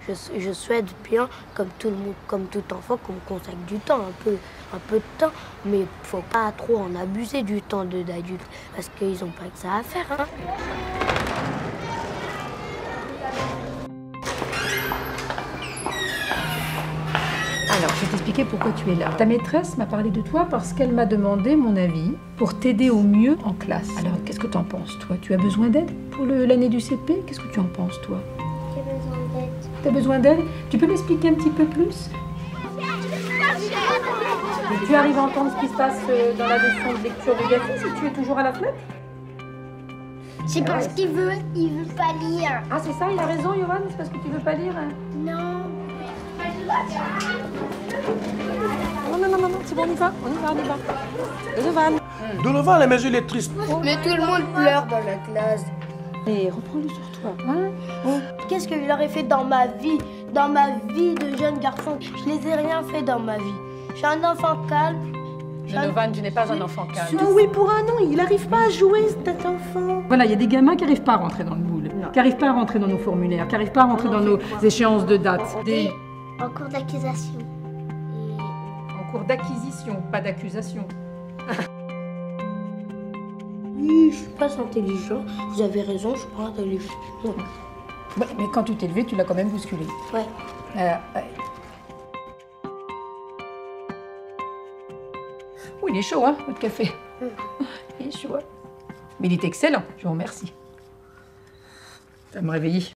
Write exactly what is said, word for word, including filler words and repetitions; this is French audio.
je, je souhaite bien, comme tout, le monde, comme tout enfant, qu'on me consacre du temps, un peu, un peu de temps. Mais il ne faut pas trop en abuser du temps d'adulte, parce qu'ils n'ont pas que ça à faire. Hein. Alors, je vais t'expliquer pourquoi tu es là. Ta maîtresse m'a parlé de toi parce qu'elle m'a demandé mon avis pour t'aider au mieux en classe. Alors, qu'est-ce que tu en penses, toi? Tu as besoin d'aide pour l'année du C P? Qu'est-ce que tu en penses, toi? J'ai besoin d'aide. Tu as besoin d'aide? Tu peux m'expliquer un petit peu plus? Et tu arrives à entendre ce qui se passe dans la leçon de lecture de Gafi si tu es toujours à la fenêtre? C'est parce qu'il veut, il veut pas lire. Ah, c'est ça, il a raison, Yohan? C'est parce que tu veux pas lire? Hein? Non. Non, non, non, non, non, c'est bon, on y va, on y va, on y va. Donovan. Donovan, les mesures, il est triste. Mais tout le monde pleure dans la classe. Et reprends-le sur toi, hein? Bon. Qu'est-ce que je leur ai fait dans ma vie? Dans ma vie de jeune garçon, je les ai rien fait dans ma vie. Je suis un enfant calme. Donovan, tu n'es pas un enfant calme. Oh oui, pour un an, il n'arrive pas à jouer, cet enfant. Voilà, il y a des gamins qui n'arrivent pas à rentrer dans le moule, qui n'arrivent pas à rentrer dans nos formulaires, qui n'arrivent pas à rentrer dans nos échéances de date. Des... En cours d'accusation. En cours d'acquisition, pas d'accusation. Oui, je suis pas intelligent. Vous avez raison, je suis pas intelligent. Ouais. Ouais, mais quand tu t'es levé, tu l'as quand même bousculé. Ouais. Euh, ouais. Oh, il est chaud, hein, votre café. Il est chaud, hein. Mais il est excellent, je vous remercie. Ça me réveille.